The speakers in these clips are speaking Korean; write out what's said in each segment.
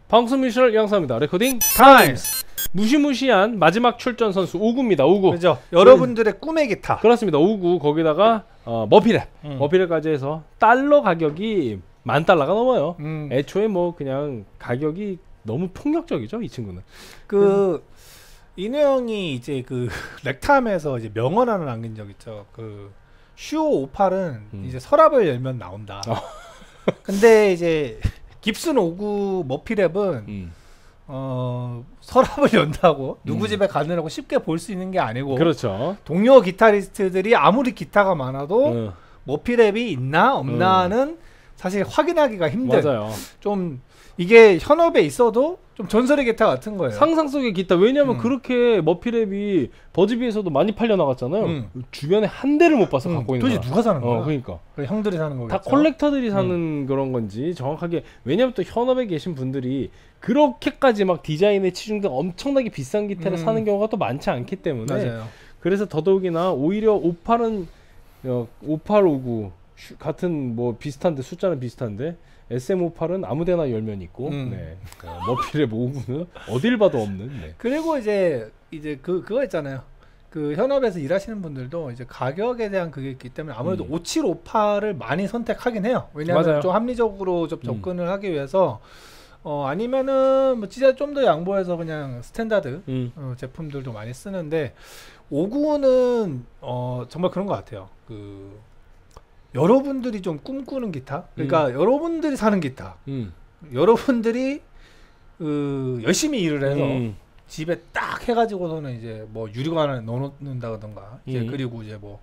방송 미션을 양성합니다. 레코딩 타임스. 무시무시한 마지막 출전 선수 5구입니다. 5구. 그죠. 여러분들의 꿈의 기타. 그렇습니다. 5구 거기다가 머피랩. 머피랩까지 해서 달러 가격이 $10,000가 넘어요. 애초에 뭐 그냥 가격이 너무 폭력적이죠, 이 친구는. 그 인우 형이 이제 그 렉탐에서 이제 명언 하나 남긴 적 있죠. 그 슈오 58은 이제 서랍을 열면 나온다. 근데 이제 깁슨 5구 머피랩은 서랍을 연다고 누구 집에 가느라고 쉽게 볼 수 있는 게 아니고, 그렇죠. 동료 기타리스트들이 아무리 기타가 많아도 머피랩이 있나 없나는 사실 확인하기가 힘든. 맞아요. 좀 이게 현업에 있어도 좀 전설의 기타 같은 거예요. 상상 속의 기타. 왜냐면 그렇게 머피랩이 버즈비에서도 많이 팔려 나갔잖아요. 주변에 한 대를 못 봐서 갖고 있는 거야. 도대체 누가 사는 거야? 그러니까 형들이 사는 거겠죠. 다 콜렉터들이 사는 그런 건지 정확하게. 왜냐면 또 현업에 계신 분들이 그렇게까지 막 디자인에 치중된 엄청나게 비싼 기타를 사는 경우가 또 많지 않기 때문에. 맞아요. 그래서 더더욱이나 오히려 58은 5859 같은 뭐 비슷한데, 숫자는 비슷한데 SM58은 아무데나 열면 있고, 네. 머피랩 5구는 어딜 봐도 없는. 네. 그리고 이제 그거 있잖아요. 그 현업에서 일하시는 분들도 이제 가격에 대한 그게 있기 때문에 아무래도 5758을 많이 선택하긴 해요. 왜냐하면 맞아요. 좀 합리적으로 좀 접근을 하기 위해서. 아니면은 뭐 진짜 좀 더 양보해서 그냥 스탠다드 제품들도 많이 쓰는데, 5구는 정말 그런 것 같아요. 그 여러분들이 좀 꿈꾸는 기타, 그러니까 여러분들이 사는 기타, 여러분들이 열심히 일을 해서 집에 딱 해가지고서는 이제 뭐 유리관에 넣어놓는다던가, 이제 그리고 이제 뭐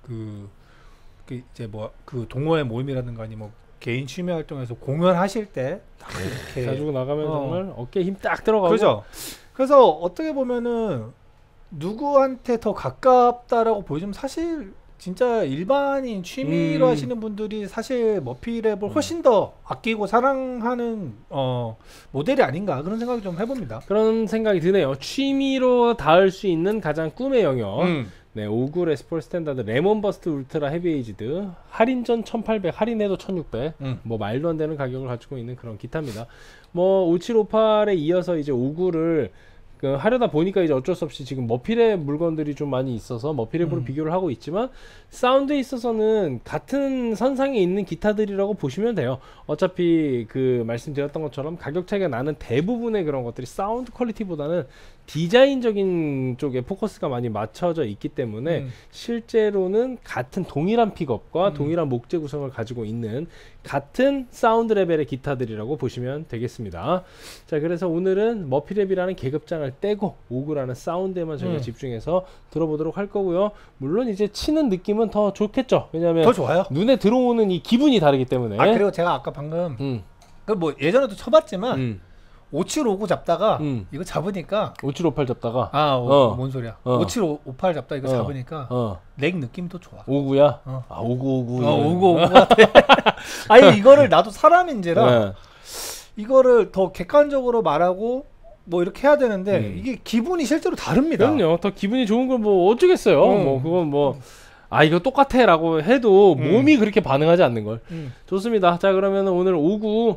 이제 뭐 그 동호회 모임이라든가 아니 뭐 개인 취미 활동에서 공연하실 때 딱 이렇게 가지고 나가면 정말 어깨에 힘 딱 들어가고. 그죠. 그래서 어떻게 보면은 누구한테 더 가깝다라고 보여주면 사실 진짜 일반인 취미로 하시는 분들이 사실 머피랩을 훨씬 더 아끼고 사랑하는 모델이 아닌가, 그런 생각이 좀 해봅니다. 그런 생각이 드네요. 취미로 닿을 수 있는 가장 꿈의 영역. 네, 5구 레스폴 스탠다드 레몬 버스트 울트라 헤비에이지드, 할인전 1800, 할인해도 1600. 뭐 말도 안 되는 가격을 가지고 있는 그런 기타입니다. 뭐 5758에 이어서 이제 5구를 하려다 보니까 이제 어쩔 수 없이 지금 머피랩 물건들이 좀 많이 있어서 머피랩으로 비교를 하고 있지만, 사운드에 있어서는 같은 선상에 있는 기타들이라고 보시면 돼요. 어차피 그 말씀드렸던 것처럼 가격 차이가 나는 대부분의 그런 것들이 사운드 퀄리티보다는 디자인적인 쪽에 포커스가 많이 맞춰져 있기 때문에 실제로는 같은 동일한 픽업과 동일한 목재 구성을 가지고 있는 같은 사운드 레벨의 기타들이라고 보시면 되겠습니다. 자, 그래서 오늘은 머피랩이라는 계급장을 떼고 5구라는 사운드에만 저희가 집중해서 들어보도록 할 거고요. 물론 이제 치는 느낌은 더 좋겠죠. 왜냐하면 더 좋아요. 눈에 들어오는 이 기분이 다르기 때문에. 그리고 제가 아까 방금 그 뭐 예전에도 쳐봤지만 5759 잡다가 이거 잡으니까 5758 잡다가 뭔 소리야. 5758 잡다 이거 잡으니까 렉 느낌도 좋아. 5구야? 5959. 5959 같아. 아니 이거를 나도 사람인지라 이거를 더 객관적으로 말하고 뭐 이렇게 해야 되는데 이게 기분이 실제로 다릅니다. 그럼요. 더 기분이 좋은 걸 뭐 어쩌겠어요. 뭐 그건 뭐 이거 똑같아 라고 해도 몸이 그렇게 반응하지 않는 걸. 좋습니다. 자, 그러면 오늘 5구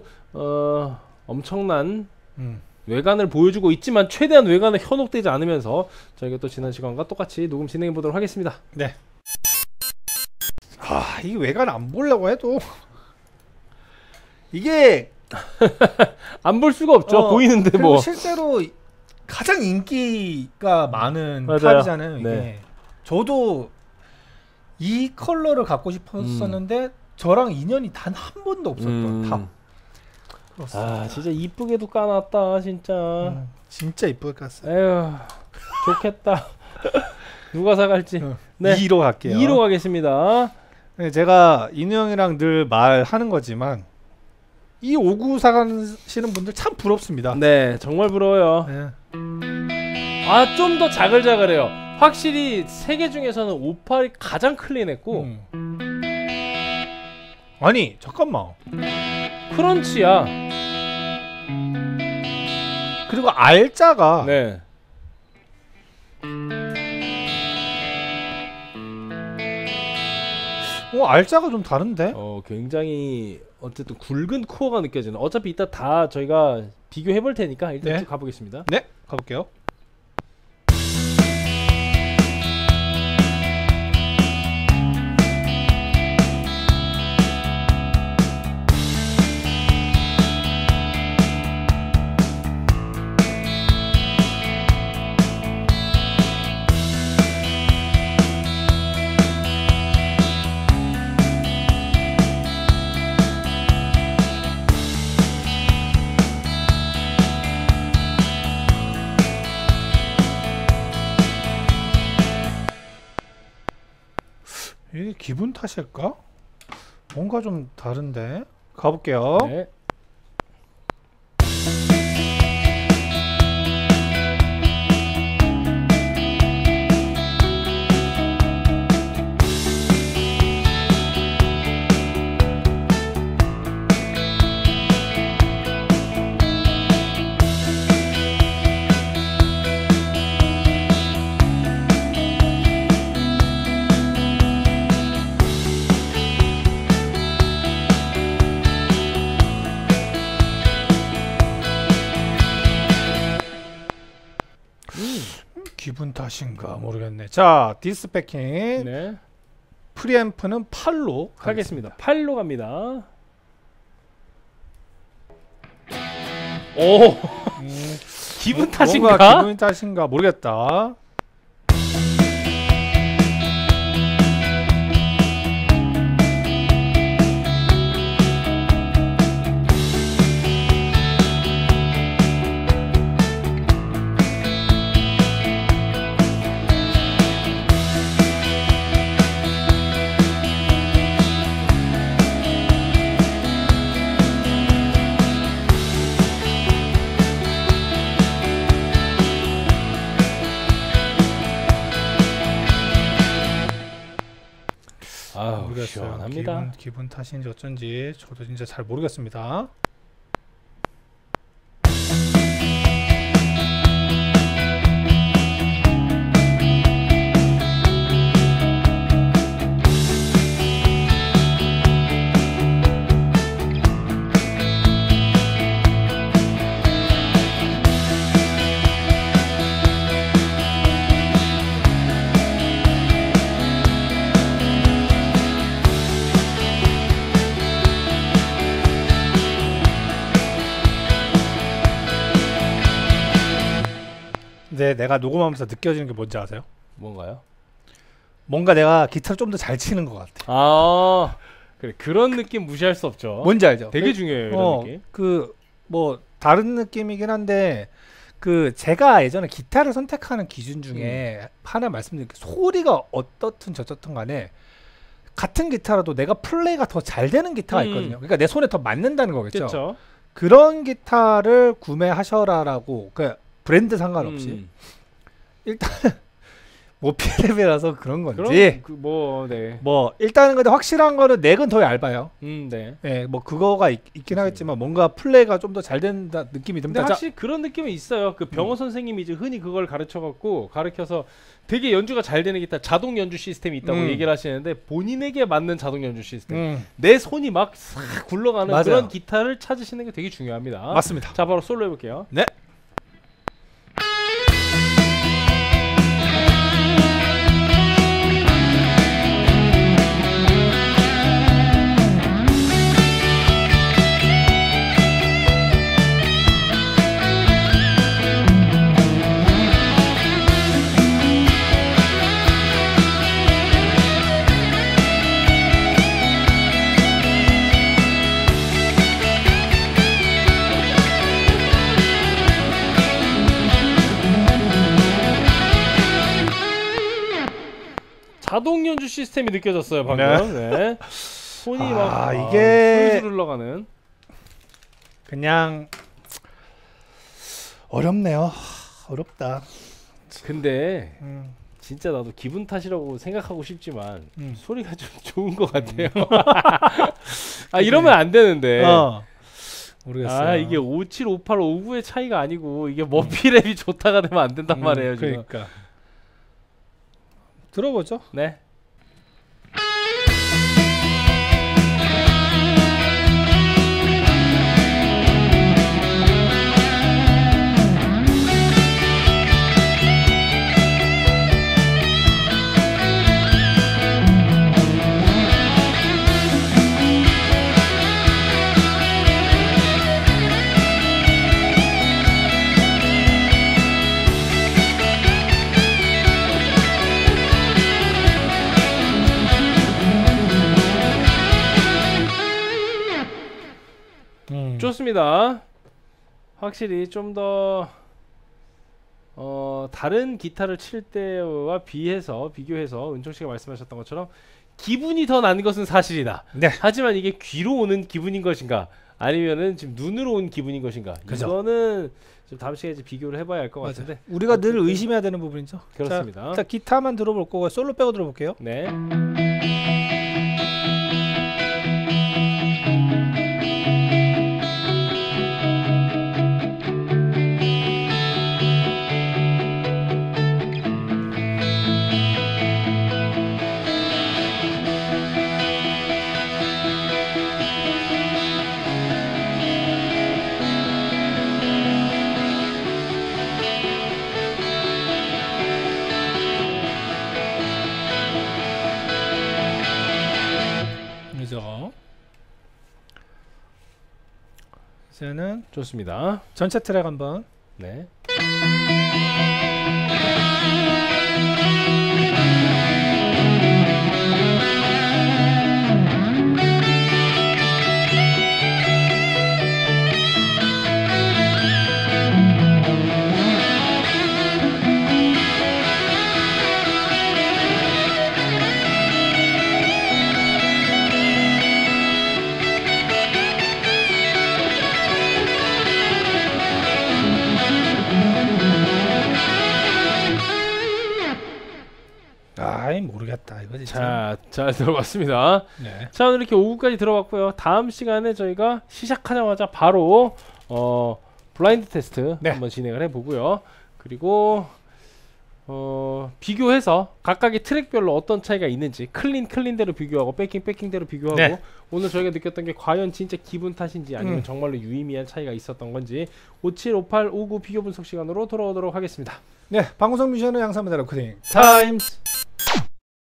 엄청난 외관을 보여주고 있지만 최대한 외관에 현혹되지 않으면서 저희가 또 지난 시간과 똑같이 녹음 진행해 보도록 하겠습니다. 네. 이 외관 안 보려고 해도 이게 안 볼 수가 없죠. 보이는데 뭐 실제로 가장 인기가 많은 맞아요. 탑이잖아요. 이게. 네. 저도 이 컬러를 갖고 싶었었는데 저랑 인연이 단 한 번도 없었던 탑. 그렇습니다. 진짜 이쁘게도 까놨다 진짜. 진짜 이쁘게 깠어요. 에휴, 좋겠다. 누가 사갈지. 네, 2로 갈게요. 2로 가겠습니다. 네, 제가 인우 형이랑 늘 말하는 거지만 이 5구 사가시는 분들 참 부럽습니다. 네, 정말 부러워요. 네. 좀 더 자글자글해요. 확실히 세 개 중에서는 58이 가장 클린했고. 아니 잠깐만, 크런치야. 그리고 R자가 네. 알짜가 좀 다른데? 굉장히 어쨌든 굵은 코어가 느껴지는. 어차피 이따 다 저희가 비교해 볼 테니까 일단 쭉 가보겠습니다. 네, 가볼게요. 이게 기분 탓일까? 뭔가 좀 다른데? 가볼게요. 네. 기분 탓인가 모르겠네. 자, 디스패킹. 네. 프리앰프는 8로 가겠습니다. 8로 갑니다. 오. 기분 탓인가? 뭔가 기분 탓인가 모르겠다. 모르겠어요. 시원합니다. 기분 탓인지 어쩐지 저도 진짜 잘 모르겠습니다. 근데 내가 녹음하면서 느껴지는 게 뭔지 아세요? 뭔가요? 뭔가 내가 기타를 좀 더 잘 치는 것 같아. 아, 그래, 그런 느낌 무시할 수 없죠. 뭔지 알죠? 되게 중요해요, 이런 느낌. 그 뭐 다른 느낌이긴 한데 그 제가 예전에 기타를 선택하는 기준 중에 하나 말씀드린 게 소리가 어떻든 저렇든 간에 같은 기타라도 내가 플레이가 더 잘 되는 기타가 있거든요. 그러니까 내 손에 더 맞는다는 거겠죠. 그렇죠. 그런 기타를 구매하셔라라고, 그 브랜드 상관없이 일단 모피랩이라서 그런 건지 뭐 일단은 근데 확실한 거는 넥은 더 얇아요. 네. 네, 뭐 그거가 있긴 하겠지만 뭔가 플레이가 좀 더 잘 된다 느낌이 듭니다. 근데 확실히 그런 느낌은 있어요. 그 병호 선생님이 이제 흔히 그걸 가르쳐서 되게 연주가 잘 되는 기타, 자동 연주 시스템이 있다고 얘기를 하시는데 본인에게 맞는 자동 연주 시스템, 내 손이 막 싹 굴러가는 맞아요. 그런 기타를 찾으시는 게 되게 중요합니다. 맞습니다. 자, 바로 솔로 해볼게요. 네. 자동 연주 시스템이 느껴졌어요 방금. 네. 손이 막 이게 술술 흘러가는. 그냥 어렵네요. 어렵다. 근데 진짜 나도 기분 탓이라고 생각하고 싶지만 소리가 좀 좋은 것 같아요. 아, 이러면 안 되는데. 모르겠어요. 아, 이게 57, 58, 59의 차이가 아니고 이게 머피랩이 좋다가 되면 안 된단 말이에요. 지금. 그러니까 들어보죠. 네. 좋습니다. 확실히 좀 더 다른 기타를 칠 때와 비교해서 은총 씨가 말씀하셨던 것처럼 기분이 더 나는 것은 사실이다. 네. 하지만 이게 귀로 오는 기분인 것인가, 아니면은 지금 눈으로 온 기분인 것인가? 그죠. 이거는 좀 다음 시간에 이제 비교를 해봐야 할 것 같은데. 우리가 늘 의심해야 되는 부분이죠. 그렇습니다. 자, 일단 기타만 들어볼 거고 솔로 빼고 들어볼게요. 네. 이제는 좋습니다. 전체 트랙 한번. 네. 아이 모르겠다 이거 진짜. 자, 잘 들어봤습니다. 네. 자, 오늘 이렇게 5구까지 들어봤고요. 다음 시간에 저희가 시작하자마자 바로 블라인드 테스트 네. 한번 진행을 해보고요. 그리고 비교해서 각각의 트랙별로 어떤 차이가 있는지, 클린대로 비교하고 백킹대로 비교하고, 네. 오늘 저희가 느꼈던 게 과연 진짜 기분 탓인지 아니면 정말로 유의미한 차이가 있었던 건지 57, 58, 59 비교 분석 시간으로 돌아오도록 하겠습니다. 네, 방구석 미션은 양산입니다. 레코딩 타임스.